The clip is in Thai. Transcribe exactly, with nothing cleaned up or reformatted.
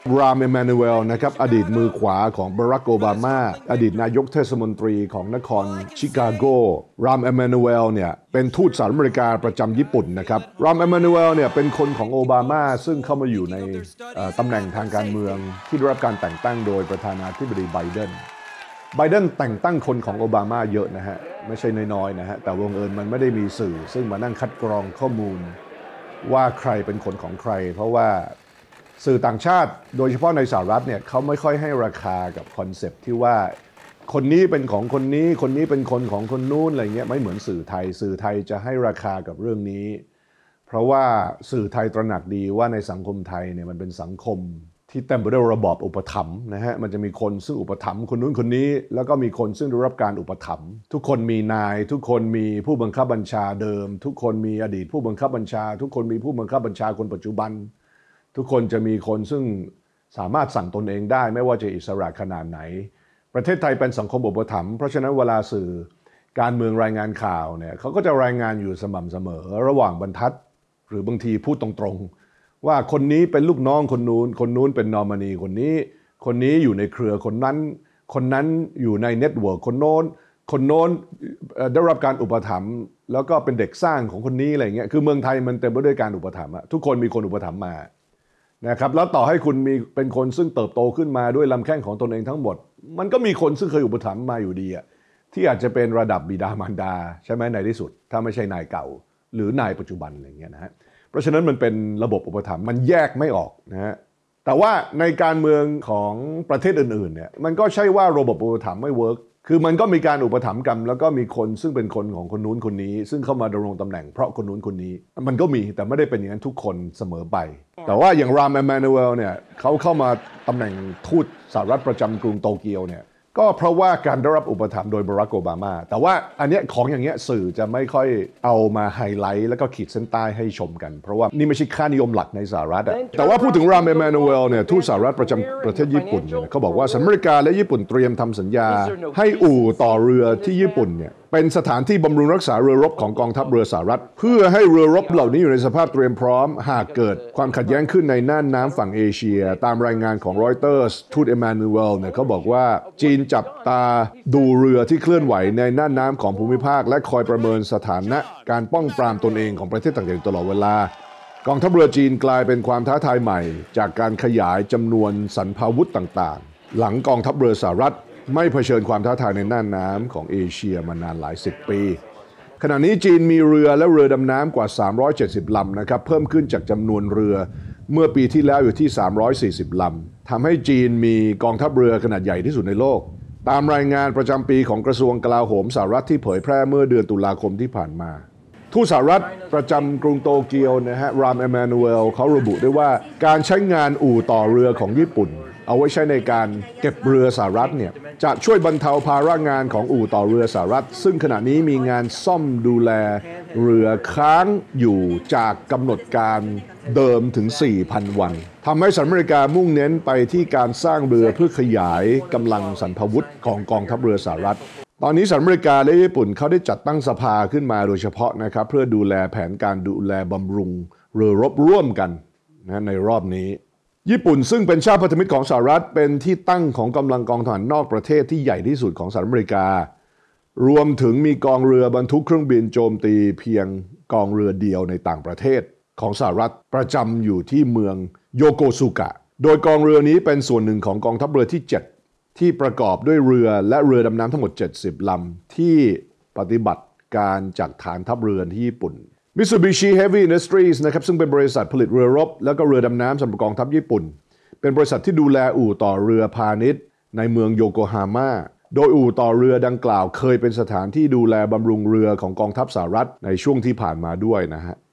ราม เอมานูเอลนะครับอดีตมือขวาของบารักโอบามาอดีตนายกเทศมนตรีของนครชิคาโกราม เอมานูเอลเนี่ยเป็นทูตสหรัฐอเมริกาประจำญี่ปุ่นนะครับราม เอมานูเอลเนี่ยเป็นคนของโอบามาซึ่งเข้ามาอยู่ในตำแหน่งทางการเมืองที่ได้รับการแต่งตั้งโดยประธานาธิบดีไบเดนไบเดนแต่งตั้งคนของโอบามาเยอะนะฮะไม่ใช่น้อยๆนะฮะแต่วงเอิญมันไม่ได้มีสื่อซึ่งมานั่งคัดกรองข้อมูลว่าใครเป็นคนของใครเพราะว่าสื่อต่างชาติโดยเฉพาะในสหรัฐเนี่ยเขาไม่ค่อยให้ราคากับคอนเซปต์ที่ว่าคนนี้เป็นของคนนี้คนนี้เป็นคนของคนนู้นอะไรเงี้ยไม่เหมือนสื่อไทยสื่อไทยจะให้ราคากับเรื่องนี้เพราะว่าสื่อไทยตระหนักดีว่าในสังคมไทยเนี่ยมันเป็นสังคมที่เต็มไปด้วยระบอบอุปถัมภ์นะฮะมันจะมีคนซึ่งอุปถัมภ์คนนู้นคนนี้แล้วก็มีคนซึ่งได้รับการอุปถัมภ์ทุกคนมีนายทุกคนมีผู้บังคับบัญชาเดิมทุกคนมีอดีตผู้บังคับบัญชาทุกคนมีผู้บังคับบัญชาคนปัจจุบันทุกคนจะมีคนซึ่งสามารถสั่งตนเองได้ไม่ว่าจะอิสระขนาดไหนประเทศไทยเป็นสังคมอุปถัมภ์เพราะฉะนั้นเวลาสื่อการเมืองรายงานข่าวเนี่ยเขาก็จะรายงานอยู่สม่ำเสมอระหว่างบรรทัดหรือบางทีพูดตรงๆว่าคนนี้เป็นลูกน้องคนนู้นคนนู้นเป็นนอมินีคนนี้คนนี้อยู่ในเครือคนนั้นคนนั้นอยู่ในเน็ตเวิร์กคนโน้นคนโน้นได้รับการอุปถัมภ์แล้วก็เป็นเด็กสร้างของคนนี้อะไรเงี้ยคือเมืองไทยมันเต็มไปด้วยการอุปถัมภ์ทุกคนมีคนอุปถัมภ์มานะครับแล้วต่อให้คุณมีเป็นคนซึ่งเติบโตขึ้นมาด้วยลำแข้งของตนเองทั้งหมดมันก็มีคนซึ่งเคยอุปถัมภ์มาอยู่ดีอะที่อาจจะเป็นระดับบิดามารดาใช่ไหมในที่สุดถ้าไม่ใช่นายเก่าหรือนายปัจจุบันอะไรเงี้ยนะฮะเพราะฉะนั้นมันเป็นระบบอุปถัมภ์มันแยกไม่ออกนะฮะแต่ว่าในการเมืองของประเทศอื่นๆเนี่ยมันก็ใช่ว่าระบบอุปถัมภ์ไม่เวิร์กคือมันก็มีการอุปถัมภ์กันแล้วก็มีคนซึ่งเป็นคนของคนนู้นคนนี้ซึ่งเข้ามาดำรงตำแหน่งเพราะคนนู้นคนนี้มันก็มีแต่ไม่ได้เป็นอย่างนั้นทุกคนเสมอไปแต่ว่าอย่างราม เอมานูเอลเนี่ยเขาเข้ามาตำแหน่งทูตสหรัฐประจำกรุงโตเกียวเนี่ยก็เพราะว่าการได้รับอุปถัมภ์โดยบารักโอบามาแต่ว่าอันเนี้ยของอย่างเงี้ยสื่อจะไม่ค่อยเอามาไฮไลท์แล้วก็ขีดเส้นใต้ให้ชมกันเพราะว่านี่ไม่ใช่ค่านิยมหลักในสหรัฐอะแต่ว่าพูดถึงราม เอมานูเอลเนี่ยทูตสหรัฐประจำประเทศญี่ปุ่นเนี่ยเขาบอกว่าสหรัฐอเมริกาและญี่ปุ่นเตรียมทำสัญญาให้อู่ต่อเรือที่ญี่ปุ่นเนี่ยเป็นสถานที่บำรุงรักษาเรือรบของกองทัพเรือสหรัฐเพื่อให้เรือรบเหล่านี้อยู่ในสภาพเตรียมพร้อมหากเกิดความขัดแย้งขึ้นในน่านน้ำฝั่งเอเชียตามรายงานของรอยเตอร์สทูตเอมานูเอลเนี่ยเขาบอกว่าจีนจับตาดูเรือที่เคลื่อนไหวในน่านน้ำของภูมิภาคและคอยประเมินสถานะการป้องปรามตนเองของประเทศต่างๆตลอดเวลากองทัพเรือจีนกลายเป็นความท้าทายใหม่จากการขยายจำนวนสรรพาวุธต่างๆหลังกองทัพเรือสหรัฐไม่เผชิญความท้าทายในน่านน้ำของเอเชียมานานหลายสิบปีขณะนี้จีนมีเรือและเรือดำน้ำกว่าสามร้อยเจ็ดสิบลำนะครับเพิ่มขึ้นจากจำนวนเรือเมื่อปีที่แล้วอยู่ที่สามร้อยสี่สิบลำทำให้จีนมีกองทัพเรือขนาดใหญ่ที่สุดในโลกตามรายงานประจำปีของกระทรวงกลาโหมสหรัฐที่เผยแพร่เมื่อเดือนตุลาคมที่ผ่านมาทูตสหรัฐประจำกรุงโตเกียวนะฮะราม เอมานูเอลเขาระบุได้ว่าการใช้งานอู่ต่อเรือของญี่ปุ่นเอาไว้ใช้ในการเก็บเรือสหรัฐเนี่ยจะช่วยบรรเทาภาระงานของอู่ต่อเรือสหรัฐซึ่งขณะนี้มีงานซ่อมดูแลเรือค้างอยู่จากกำหนดการเดิมถึง สี่พัน วันทำให้สหรัฐอเมริกามุ่งเน้นไปที่การสร้างเรือเพื่อขยายกำลังสรรพาวุธของกองทัพเรือสหรัฐตอนนี้สหรัฐอเมริกาและญี่ปุ่นเขาได้จัดตั้งสภาขึ้นมาโดยเฉพาะนะครับเพื่อดูแลแผนการดูแลบำรุงเรือรบร่วมกันนะในรอบนี้ญี่ปุ่นซึ่งเป็นชาติพันธมิตรของสหรัฐเป็นที่ตั้งของกำลังกองทหารนอกประเทศที่ใหญ่ที่สุดของสหรัฐอเมริการวมถึงมีกองเรือบรรทุกเครื่องบินโจมตีเพียงกองเรือเดียวในต่างประเทศของสหรัฐประจำอยู่ที่เมืองโยโกสุกะโดยกองเรือนี้เป็นส่วนหนึ่งของกองทัพเรือที่เจ็ดที่ประกอบด้วยเรือและเรือดำน้ำทั้งหมดเจ็ดสิบลำที่ปฏิบัติการจากฐานทัพเรือที่ญี่ปุ่น Mitsubishi Heavy Industries นะครับซึ่งเป็นบริษัทผลิตเรือรบและก็เรือดำน้ำสำหรับกองทัพญี่ปุ่นเป็นบริษัทที่ดูแลอู่ต่อเรือพาณิชย์ในเมืองโยโกฮาม่าโดยอู่ต่อเรือดังกล่าวเคยเป็นสถานที่ดูแลบำรุงเรือของกองทัพสหรัฐในช่วงที่ผ่านมาด้วยนะฮะ